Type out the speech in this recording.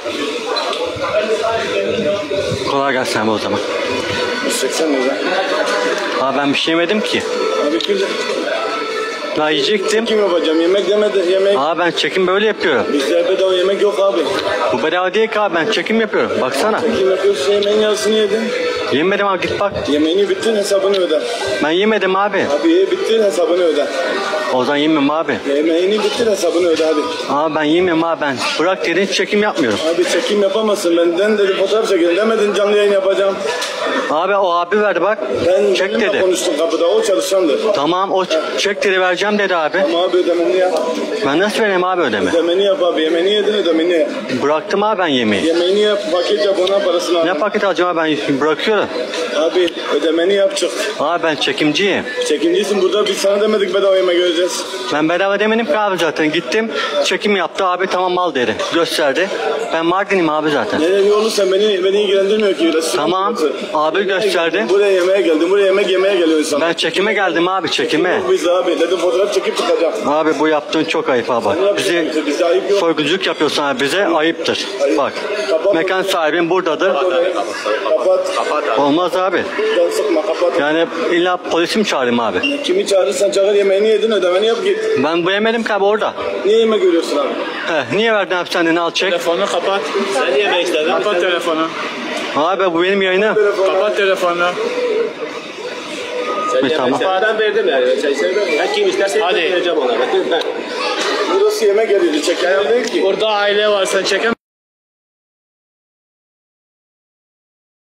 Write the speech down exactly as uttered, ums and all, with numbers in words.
Kolay gelsin abi o zaman. seksen lira. Abi ben bir şey yemedim ki. Abi güzel. Daha yiyecektim. Kim yapacağım? Yemek demedi. Yemek. Abi ben çekim böyle yapıyorum. Bizde bedava yemek yok abi. Bu bedava değil ki abi, ben çekim yapıyorum. Baksana. Kim yapıyorsa yemeğin yarısını yedin. Yemedim abi, git bak. Yemeğini bitir, hesabını öde. Ben yemedim abi. Abi ye bitir, hesabını öde. O zaman yemem abi. Yemeğini bitir, hesabını öde hadi. Abi ben yemem abi, ben. Bırak dedin, çekim yapmıyorum. Abi çekim yapamazsın. Benden dedi fotoğraf çekin demedin, canlı yayın yapacağım. Abi o abi verdi bak. Ben Çek benimle dedi. konuştum kapıda, o çalışandı. Tamam, o çek dedi, vereceğim dedi abi. Ama abi ödemeni yap. Ben nasıl vereyim abi ödeme? Ödemeni yap abi, yemeğini yedin ödemeni yap. Bıraktım abi ben yemeği. Yemeğini yap, paket yap, ona parasını al. Ne paket alacağım abi, ben bırakıyorum. Abi ödemeni yap çık. Abi ben çekimciyim. Çekimcisin burada, biz sana demedik bedava yemek göreceğiz. Ben bedava demedim ki abi zaten. Gittim, çekim yaptı abi, tamam al dedi. Gösterdi. Ben Mardin'im abi zaten. Nereye yolu sen beni, beni ilgilendirmiyor ki. Restoran Tamam, burası. abi Yemeğe gösterdi. geldin, Buraya yemeğe geldin, buraya yemek yemeye geliyorsun. Ben çekime geldim abi, çekime. Biz abi dedim fotoğraf çekip çıkacağım. Abi bu yaptığın çok ayıp abi. Bizi Bize ayıp yok. soygunculuk yapıyorsun abi, bize ayıptır. Bak, Kapat. mekan sahibin buradadır. Kapat. Kapat. Olmaz abi. Can sıkma kapat. Yani illa polisi mi çağırayım abi? Kimi çağırırsan çağır, yemeğini yedin ödemeni yap git. Ben bu yemedim ki abi orada. Niye yemek görüyorsun abi? Heh, niye verdin abi sen de, al çek. Telefonu kapat. Sen yemek istedin. Kapat telefonu. Abi bu benim yayınım. Kapat telefonu. Bir tamam. Ben verdim yani. Sen sevmem. Ben kim isterse Hadi. vereceğim ona. Burası yemek geliyordu, çeken değil ki. Orada aile var, sen çeken